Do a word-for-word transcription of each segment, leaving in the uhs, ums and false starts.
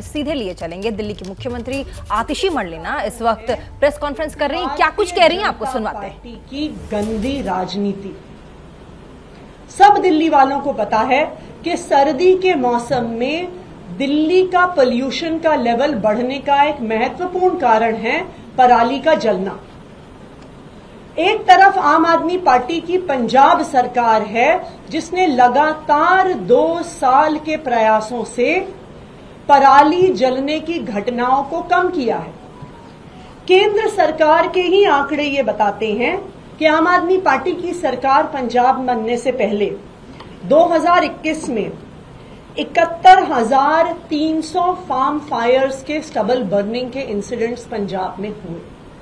सीधे लिए चलेंगे। दिल्ली की मुख्यमंत्री आतिशी मरलेना इस वक्त प्रेस कॉन्फ्रेंस कर रही हैं, क्या कुछ कह रही हैं आपको सुनवाते हैं। पार्टी की गंदी राजनीति, सब दिल्ली वालों को पता है कि सर्दी के मौसम में दिल्ली का पोल्यूशन का लेवल बढ़ने का एक महत्वपूर्ण कारण है पराली का जलना। एक तरफ आम आदमी पार्टी की पंजाब सरकार है जिसने लगातार दो साल के प्रयासों से पराली जलने की घटनाओं को कम किया है। केंद्र सरकार के ही आंकड़े ये बताते हैं कि आम आदमी पार्टी की सरकार पंजाब बनने से पहले दो हज़ार इक्कीस में इकहत्तर हजार तीन सौ फार्म फायर्स के स्टबल बर्निंग के इंसिडेंट्स पंजाब में हुए,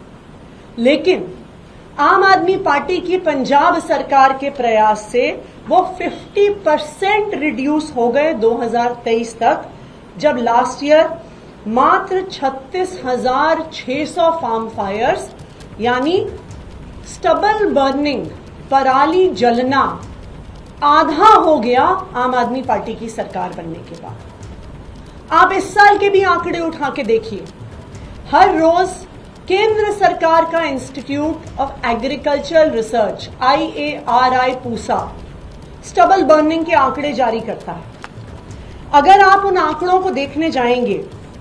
लेकिन आम आदमी पार्टी की पंजाब सरकार के प्रयास से वो पचास परसेंट रिड्यूस हो गए दो हज़ार तेईस तक, जब लास्ट ईयर मात्र छत्तीस हजार छह सौ फार्म फायर्स यानी स्टबल बर्निंग पराली जलना आधा हो गया आम आदमी पार्टी की सरकार बनने के बाद। आप इस साल के भी आंकड़े उठा के देखिए, हर रोज केंद्र सरकार का institute of agricultural research I A R I Pusa stubble burning के आंकड़े जारी करता है। अगर आप उन आंकड़ों को देखने जाएंगे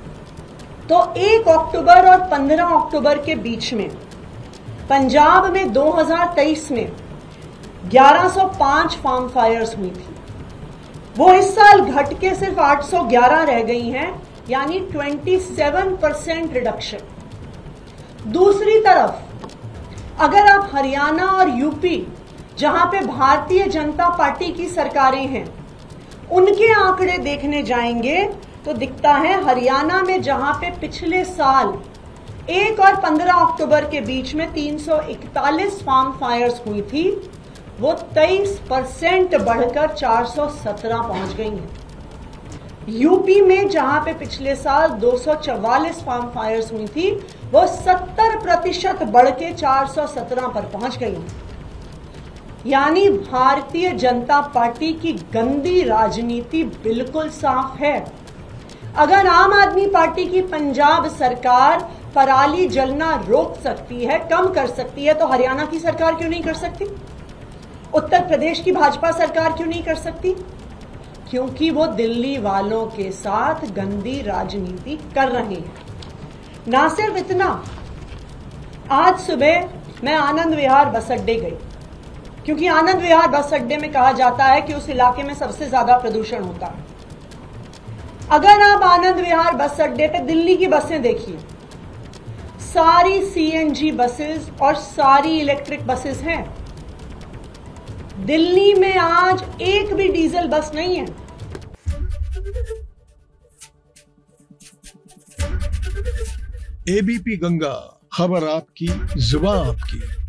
तो एक अक्टूबर और पंद्रह अक्टूबर के बीच में पंजाब में दो हज़ार तेईस में ग्यारह सौ पाँच फार्म फायर्स हुई थी, वो इस साल घट के सिर्फ आठ सौ ग्यारह रह गई हैं, यानी सत्ताईस परसेंट रिडक्शन। दूसरी तरफ अगर आप हरियाणा और यूपी, जहां पे भारतीय जनता पार्टी की सरकारें हैं, उनके आंकड़े देखने जाएंगे तो दिखता है हरियाणा में जहां पे पिछले साल एक और पंद्रह अक्टूबर के बीच में तीन सौ इकतालीस फार्म फायर्स हुई थी, वो तेईस परसेंट बढ़कर चार सौ सत्रह पहुंच गई हैं। यूपी में जहां पे पिछले साल दो सौ चौवालीस फार्म फायर्स हुई थी, वो सत्तर प्रतिशत बढ़ के चार सौ सत्रह पर पहुंच गई हैं। यानी भारतीय जनता पार्टी की गंदी राजनीति बिल्कुल साफ है। अगर आम आदमी पार्टी की पंजाब सरकार पराली जलना रोक सकती है, कम कर सकती है, तो हरियाणा की सरकार क्यों नहीं कर सकती? उत्तर प्रदेश की भाजपा सरकार क्यों नहीं कर सकती? क्योंकि वो दिल्ली वालों के साथ गंदी राजनीति कर रहे हैं। ना सिर्फ इतना, आज सुबह मैं आनंद विहार बस अड्डे गई, क्योंकि आनंद विहार बस अड्डे में कहा जाता है कि उस इलाके में सबसे ज्यादा प्रदूषण होता है। अगर आप आनंद विहार बस अड्डे पे दिल्ली की बसें देखिए, सारी सी एन जी बसेस और सारी इलेक्ट्रिक बसेस हैं। दिल्ली में आज एक भी डीजल बस नहीं है। ए बी पी गंगा, खबर आपकी, जुबान आपकी।